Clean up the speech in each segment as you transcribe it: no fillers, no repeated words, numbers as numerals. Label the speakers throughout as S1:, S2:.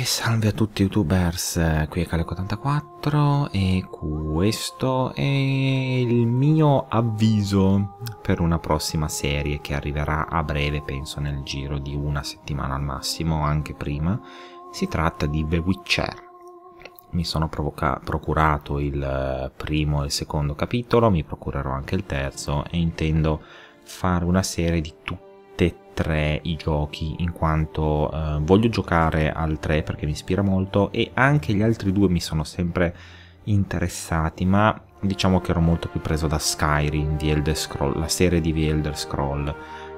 S1: Salve a tutti youtubers, qui è Caleco84 e questo è il mio avviso per una prossima serie che arriverà a breve, penso nel giro di una settimana al massimo, anche prima. Si tratta di The Witcher. Mi sono procurato il primo e il secondo capitolo, mi procurerò anche il terzo e intendo fare una serie di tutti e tre i giochi, in quanto voglio giocare al 3 perché mi ispira molto e anche gli altri due mi sono sempre interessati, ma diciamo che ero molto più preso da Skyrim, The Elder Scroll, la serie di The Elder Scroll.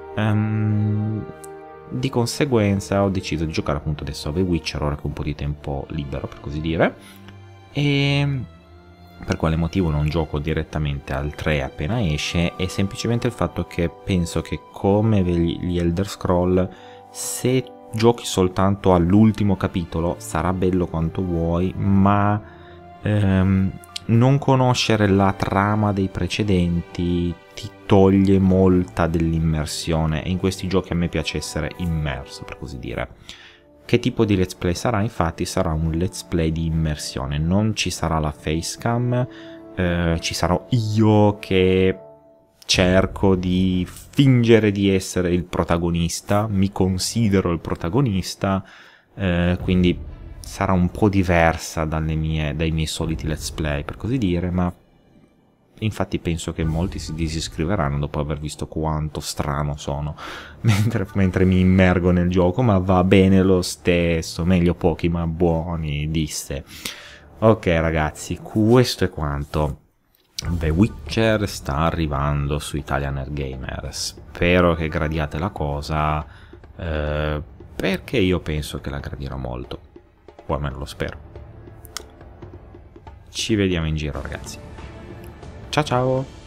S1: Di conseguenza ho deciso di giocare appunto adesso a The Witcher, ora che ho un po' di tempo libero per così dire, e per quale motivo non gioco direttamente al 3 appena esce è semplicemente il fatto che penso che, come gli Elder Scroll, se giochi soltanto all'ultimo capitolo sarà bello quanto vuoi, ma non conoscere la trama dei precedenti ti toglie molta dell'immersione, e in questi giochi a me piace essere immerso, per così dire. Che tipo di let's play sarà? Infatti sarà un let's play di immersione, non ci sarà la facecam, ci sarò io che cerco di fingere di essere il protagonista, mi considero il protagonista, quindi sarà un po' diversa dai miei soliti let's play, per così dire, ma infatti penso che molti si disiscriveranno dopo aver visto quanto strano sono mentre mi immergo nel gioco, ma va bene lo stesso, meglio pochi ma buoni, disse. Ok ragazzi, questo è quanto. The Witcher sta arrivando su Italian Air Gamer, spero che gradiate la cosa, perché io penso che la gradirò molto, o almeno lo spero. Ci vediamo in giro ragazzi. Ciao ciao!